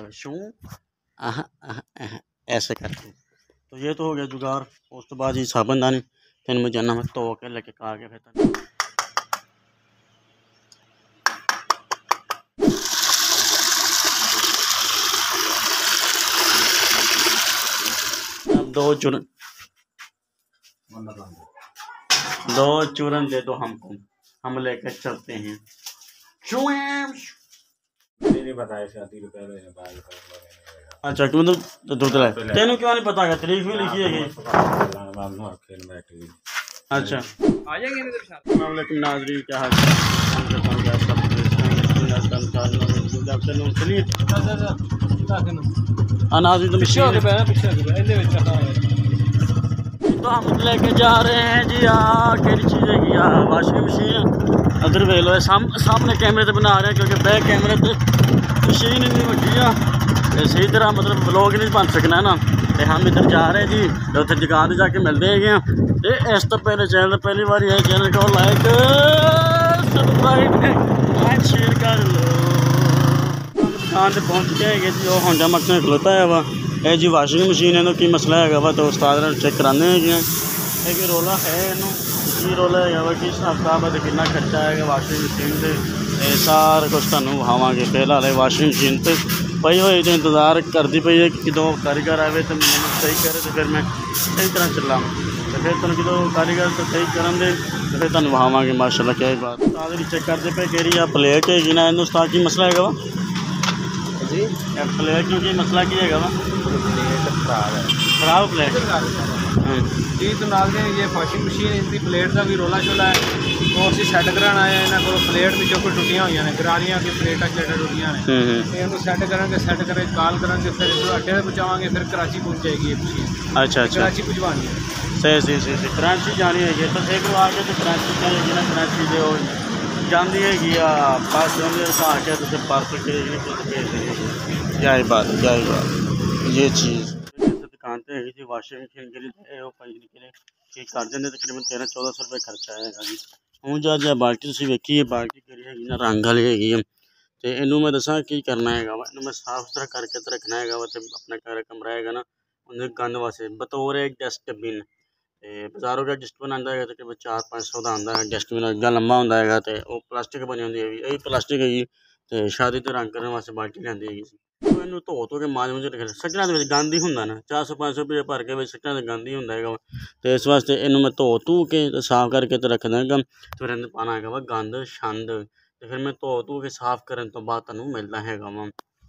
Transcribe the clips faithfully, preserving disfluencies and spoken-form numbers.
है शू आह आह आह ऐसे करके। तो ये तो हो गया जुगाड़। उस तो बाद ही साबनदानी फिर मुझे जाना मैं धो के लेके आ गया। फिर अब दो चूरन दो चूरन दे दो हमको, हम लेकर चलते हैं। नहीं बताया शादी के पहले बाल अच्छा क्यों तो दूध लाए तेन क्यों नहीं पता है? तारीख भी लिखी है। अच्छा आ जाएंगे अस्सलामुअलैकुम नाज़रीन, क्या हाल चलिए नाज़रीन तो हम लेके जा रहे हैं जी। यार केड़ी चीज़ है यार, वाशिंग मशीन अदर वे लो साम, सामने कैमरे से बना रहे हैं क्योंकि बैक कैमरे से मशीन इतनी वड्डी है सही तरह मतलब ब्लॉग नहीं बन सकना ना। तो हम इधर जा रहे हैं जी, तो उत्थे दुकान से जाके मिलते हैं। तो इस तो पहले चैनल पहली बार है, चैनल को लाइक सब्सक्राइब एंड शेयर कर लो। दुकान से पहुँच गए जी, वो होंडा मकने खलोता है वह है जी वाशिंग मशीन है तो की मसला है वा, तो उस्ताद चेक कराने हैं कि रोला है इनू की रोला है वा कि हिसाब किताब है, कितना खर्चा है वाशिंग मशीन से सारा कुछ तुहानू विखावांगे। फिलहाल वाशिंग मशीन तो पई हुई तो इंतज़ार करती पई है कि जो कारीगर आए तो मैंने सही करे तो फिर मैं सही तरह चला। तो फिर तुम जो कारीगर तो सही करन दे तो फिर तुहानू विखावांगे माशाअल्लाह। क्या बात उस्ताद चेक करते पे कह रही है प्लेट है ना इन उस्ताद की मसला है वा जी प्लेट क्योंकि मसला की है वा खराब है खराब प्लेट जी। तो नाल ये वॉशिंग मशीन इसकी प्लेट का भी रोला शोला है तो असं सैट कराने आए हैं। इन्होंने को प्लेट भी कोई टुटियां हुई ने गरारियां की प्लेटा प्लेटा टुटियां ने इनको सैट करेंगे सैट करें कॉल करेंगे फिर अड्डे पर पहुँचावांगे फिर कराची पहुँच जाएगी ये मशीन। अच्छा अच्छा कराची भिजवानी है। सही सही सही सही कराची जानी है तो एक बार आके तो कराची जाएगी ना, कराची जो जाती है या पास आके तो पार्सल करेगी। क्या बात क्या बात ये चीज़ दुकान पर है जी वाशिंग मशीन के लिए वो पंजी के लिए ठीक कर देंगे तकरीबन तेरह चौदह सौ रुपये खर्चा आएगा जी। हूँ जा जा बाल्टी तुम वेखी है बाल्टी करी है ना रंग वाली हैगी है। तो इनू मैं दसा की करना है इनू मैं साफ सुथरा करके तो रखना है वा, अपना घर कमरा है ना उन्हें गंद वास्ते बतौर एक डस्टबिन। तो बाजारों का डस्टबिन आता है तकरीबन चार पाँच सौ का आता है डस्टबिन अग्गा लंबा होंगे है तो वह प्लास्टिक बनी होंगी है यही प्लास्टिक है। तो शादी तो रंग करने वास्ते बाल्टी लियादी है। तो इनू धो धो के मांज मुझे रख सटना गंद ही होंगे ना, चार सौ पाँच सौ रुपये भर के सटना तो गंद ही होंगे। तो इस वास्ते इनू मैं धो धू के साफ करके तो रख देंगे। तो फिर पाना है वा गंद छंद तो फिर मैं धो धू के साफ करने तो बाद तुहानू मिलना है वा।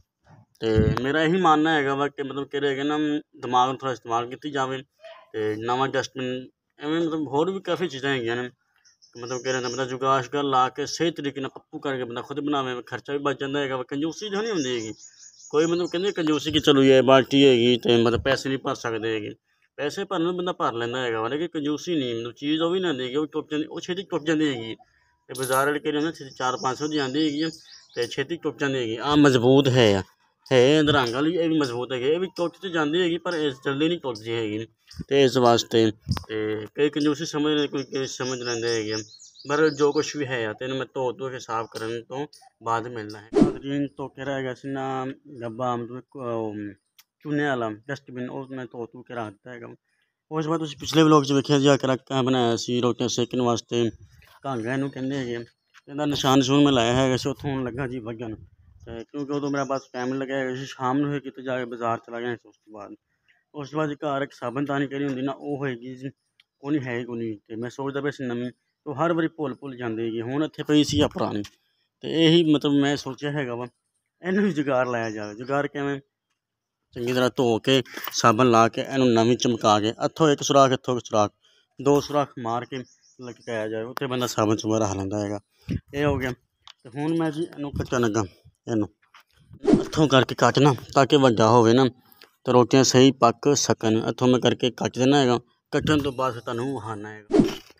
तो मेरा यही मानना है वा कि मतलब कि ना दिमाग थोड़ा इस्तेमाल की जाए। तो नवा डस्टबिन एवं मतलब होर भी काफ़ी चीज़ा है मतलब कह रहे बंदा जुगाड़ शुगाड़ ला के सही तरीके ना पप्पू करके बंदा खुद बनावे खर्चा भी बच जाता है। कंजूसी जो नहीं होंगी कोई मतलब कहते कंजूसी की चलो ये बाल्टी हैगी तो मतलब पैसे नहीं भर सकते है, पैसे भरने बंदा भर लेना है लेकिन कंजूसी नहीं मतलब चीज़ वो भी ना देगी वो टुट जाती वो छेती टुट जाती हैगी। तो बाजार वाले कह रहे चार पाँच सौ की आती हैगी तो छेती टुट जाती हैगी। आ मजबूत है है रंग वाली ये भी मजबूत है ये भी टुट तो जाती हैगी पर जल्दी नहीं टुटती हैगी। तो इस वास्ते कई कंजूसी समझ कोई समझ लेंदे है पर जो कुछ भी है तेन मैं धो धो के साफ करने तो बाद मिलना है। नाज़रीन तो कह रहा है ना डब्बा मतलब चूने वाला डस्टबिन वो मैं धो धो के रख दिता है। उस बाद पिछले व्लॉग च वेखिया जी आकर बनाया सी रोटियां सेकने वास्ते कांगा इनू कहते हैं इहदा निशान निशून मैं लाया है उतों लगा जी वजन। तो क्योंकि उदों मेरा बस टाइम लगे शाम में कि जाके बाजार चला गया उस बाद उस बाद घर एक साबनदानी करी होंगी ना वो होएगी वो नहीं है को नहीं। तो मैं सोचता पे नवीं तो हर बारी भुल भुल जाती है हूँ इतने पई सी पुरानी। तो यही मतलब मैं सोचा है वा इनू भी जुगाड़ लाया जाए। जुगाड़ किवें चंगी तरह धो के साबन ला के इनू नवीं चमका के इत्थों एक सुराख इत्थों एक सुराख दो सुराख मार के लटकाया जाए उत्थे बंदा साबन सुबन रख लेंदा है। ये हो गया। तो हुण मैं जी इनू कट्टन लगा इनू इत्थों करके कटना ताकि वड्डा होवे ना तो रोटियां सही पक सकन। इत्थों मैं करके कट देना है कट्टन तो बाद तुहानू विखाना है।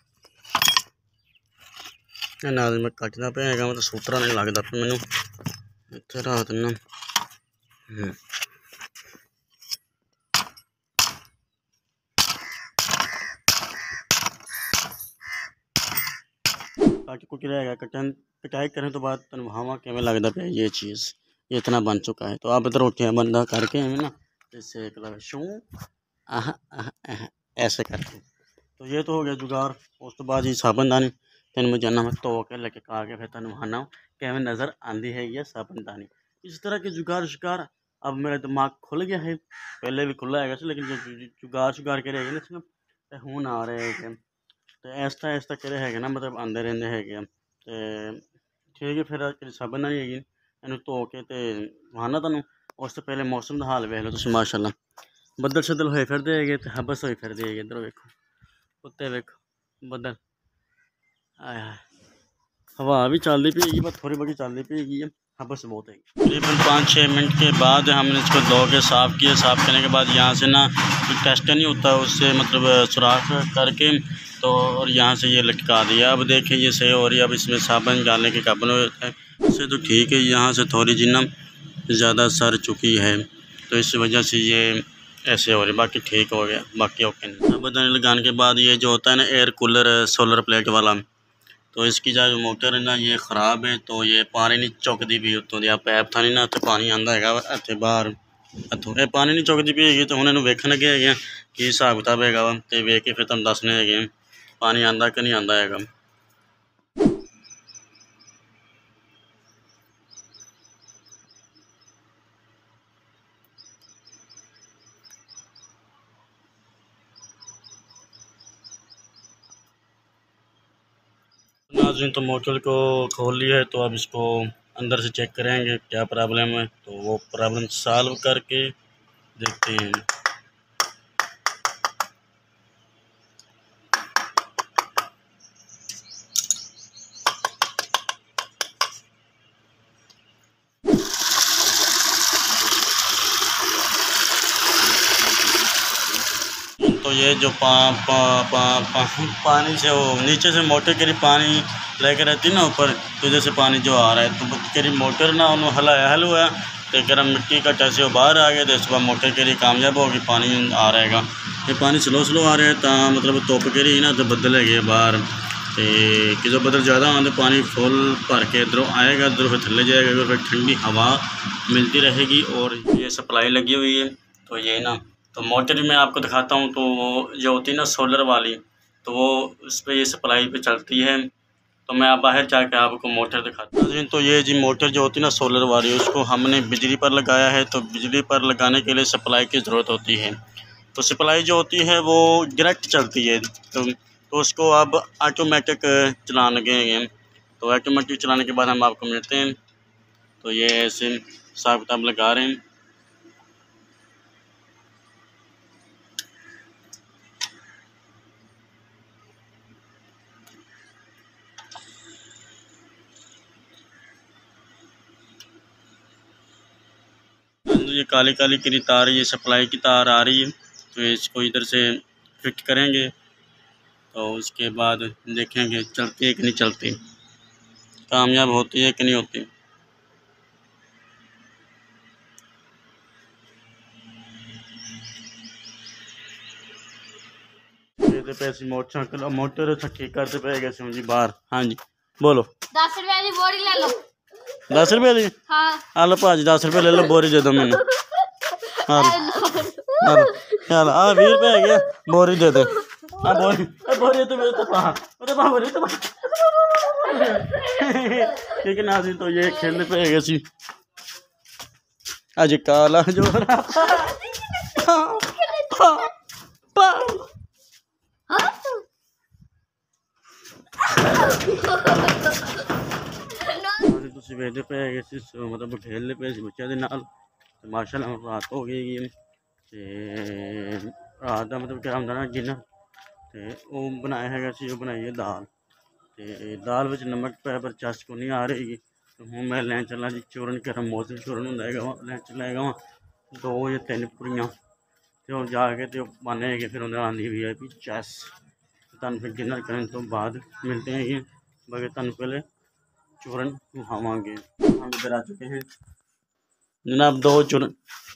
नाल मैं कटदा पिया है मतलब सूतरा नहीं लगता फिर मैनू इत्थे रख देना। कट कुट रहेगा कटन कटाई करने तो बाद तुहानू विखावां किवें लगदा पिया ये चीज़। ये इतना बन चुका है। तो आप इधर रोटियाँ बंदा करके है ना, जैसे एक लगा शू आह आह आह ऐसे करके। तो ये तो हो गया जुगाड़। उस तो बाद ही साबनदानी तेन में जाना मैं तो के लेके का के फिर तेन वहाना कैमें नज़र आंदी है ये साबनदानी। इस तरह के जुगाड़ शुगाड़ अब मेरा दिमाग खुल गया है, पहले भी खुला है लेकिन जो जुगाड़ शुगाड़ के रहेगा ना इसमें तो हूँ ना आ रहे हैं तो ऐसा ऐसा करे है ना, मतलब आंदे रहंदे है तो ठीक है। फिर साबनदानी है इन्हें धो के तो वहाना तुहानू उस तो पहले मौसम का हाल वेख लो तुम माशाअल्लाह। बदल शदल होए फिरदे है तो हबस होई फिरदी है। इधर वेखो उत्ते वेखो बदल आय हाय हवा भी चलती पी पर थोड़ी बड़ी चलती पी है, हबस बहुत है। तकरीबन पाँच छः मिनट के बाद हमने इसको धो के साफ़ किया। साफ़ करने के बाद यहाँ से ना टेस्ट नहीं होता उससे मतलब सुराख करके तो और यहाँ से ये लटका दिया। अब देखें ये सही हो रही है। अब इसमें साबुन डालने के काबुल होता है इससे तो ठीक है। यहाँ से थोड़ी जिन्ना ज़्यादा सर चुकी है तो इस वजह से ये ऐसे हो रही, बाकी ठीक हो गया, बाकी ओके नहीं। साबुन लगाने के बाद ये जो होता है ना एयर कूलर सोलर प्लेट वाला, तो इसकी जो मोटर है ना ये ख़राब है तो ये पानी नहीं चुकती भी उत्तों दी पैप था नहीं ना इतने पानी आंदा है इतने बाहर इतों ये पानी नहीं चुकती भी है। तो उन्होंने वेखन लगे है कि हिसाब किताब है वा तो वेख के फिर तुम दसने है पानी आंदा कि नहीं आंदा है। नाज़रीन तो मोटर को खोल लिया है तो अब इसको अंदर से चेक करेंगे क्या प्रॉब्लम है, तो वो प्रॉब्लम सॉल्व करके देखते हैं। तो ये जो पा, पा, पा, पा, पानी से वो नीचे से मोटर के लिए पानी लेकर रहती ना ऊपर तो जैसे पानी जो आ रहा है तो करी मोटर ना उन्होंने हलाया हल हुआ तो गर्म मिट्टी का टैसे वो बाहर आ गया तो इस बार मोटर के लिए कामयाब होगी पानी आ रहेगा। ये पानी स्लो स्लो आ रहा है तो मतलब धुप के रही ना तो बदल है बाहर तो कि जो बदल ज़्यादा आते पानी फुल भर के इधरों आएगा इधरों फिर थल्ले जाएगा फिर ठंडी हवा मिलती रहेगी। और ये सप्लाई लगी हुई है तो ये ना तो मोटर मैं आपको दिखाता हूँ तो जो होती है ना सोलर वाली तो वो उस पर ये सप्लाई पे चलती है। तो मैं आप बाहर जाके आपको मोटर दिखाता हूँ। तो ये जी मोटर जो होती है ना सोलर वाली उसको हमने बिजली पर लगाया है तो बिजली पर लगाने के लिए सप्लाई की ज़रूरत होती है। तो सप्लाई जो होती है वो डायरेक्ट चलती है तो, तो उसको अब ऑटोमेटिक चलाने के तो ऑटोमेटिक चलाने के बाद हम आपको मिलते हैं। तो ये ऐसे हिसाब किताब लगा रहे हैं। ये काली काली की तार ये सप्लाई की तार आ रही है तो इसको इधर से फिट करेंगे तो उसके बाद देखेंगे चलती है कि नहीं चलती, कामयाब होती है कि नहीं होती। ये पैसे मोटर मोटर ठीक करते पे गए जी बाहर। हाँ जी बोलो। दस रुपए की बोरी ले लो। दस रुपये की हाँ हेलो भाजी दस रुपये ले लो बोरी दे दो मैंने। हाँ चल आ बीस रुपये है गया बोरी दे दे। हाँ बोरी बोरी तो मेरे तो पा तो बोरी तो ठीक है नाज़रीन तो ये खेलने पे है सी आज काला जो वेदे पे है मतलब खेलने पे बच्चों के नाल माशाल्लाह रात हो गई रात का मतलब क्या होंगे ना डिनर तो वो बनाया है वो बनाई है दाल तो दाल में नमक पै पर चस को नहीं आ रही तो हूँ मैं लैन चला जी चूरन कर मौसम चूरन होंगे लैन चलाएगा वहाँ दो या तीन पूरियाँ तो जाके तो बनेगी फिर उन्हें आँधी भी है भी चस तन फिर डिनर करने तो बाद मिलते हैं ये बाकी तन पहले चूरन खावांगे। हम इधर आ चुके हैं जनाब दो चूरन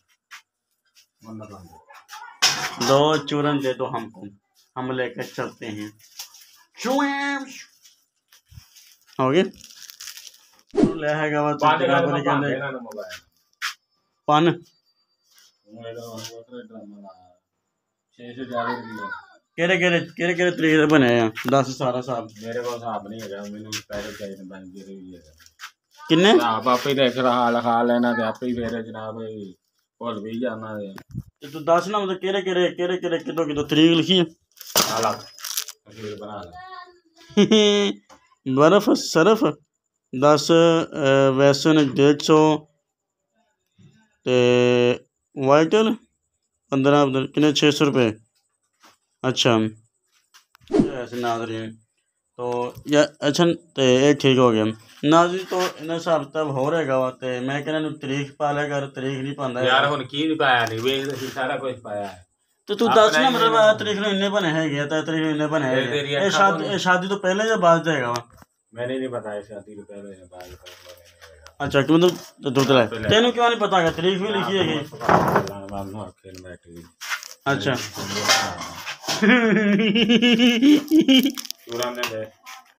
दो चूरन दे दो हमको हम लेकर चलते हैं। हो गए ਲੈ ਹੈਗਾ ਵਾ ਬੰਦ ਤੇ ਕਰ ਬਣੀ ਮੈਂ ਕਹਿੰਦੇ ਇਹਨਾਂ ਨੂੰ ਮੋਬਾਈਲ ਪਨ ਉਹ ਇਹਦਾ ਉਹ ਡਰਾਮਾ ਲਾ ਛੇ ਸੌ ਚਾਲੀ ਰੁਪਏ ਕਿਹੜੇ ਕਿਹੜੇ ਕਿਹੜੇ ਕਿਹੜੇ ਤਰੀਕੇ ਦੇ ਬਣੇ ਆ ਦੱਸ ਸਾਰਾ ਹਿਸਾਬ ਮੇਰੇ ਕੋਲ ਹਿਸਾਬ ਨਹੀਂ ਹੈਗਾ ਮੈਨੂੰ ਪੈਸੇ ਚਾਹੀਦੇ ਬੈਂਕ ਦੇ ਵੀ ਹੈਗਾ ਕਿੰਨੇ ਆਪ ਆਪੇ ਦੇਖ ਰਹਾ ਲਿਖਾ ਲੈਣਾ ਤੇ ਆਪੇ ਹੀ ਫੇਰ ਜਨਾਬ ਭੁੱਲ ਵੀ ਜਾਣਾ ਤੇ ਤੇ ਤੂੰ ਦੱਸ ਨਾ ਮਤਲਬ ਕਿਹੜੇ ਕਿਹੜੇ ਕਿਹੜੇ ਕਿਹੜੇ ਕਿਦੋਂ ਕਿਦੋਂ ਤਰੀਕ ਲਿਖੀ ਹੈ ਆਲਾ ਅਖੀਰ ਬਣਾ ਲੈ ਬਰਫ ਸਰਫ दस वैसन डेढ़ सौ तो वाइटल पंद्रह कितने छः सौ रुपये अच्छा ऐसे नाजरीन तो या अच्छा तो ये ठीक हो गया नाजरीन तो इन्हें हिसाब किताब हो रहेगा वा तो मैं कहना तरीक पा लिया कर तरीक नहीं पाता यार हुन की नहीं पाया नहीं वे सारा कुछ पाया है तो तू दस ना मतलब तरीक ने इन्ने बने है गया तो तरीक इन्ने बने है शादी शादी तो पहले या बाद जाएगा वा मैंने नहीं बताया शादी तो पहले या बाद अच्छा कि मतलब दूर चला तेन क्यों नहीं पता है तरीक भी लिखी है अच्छा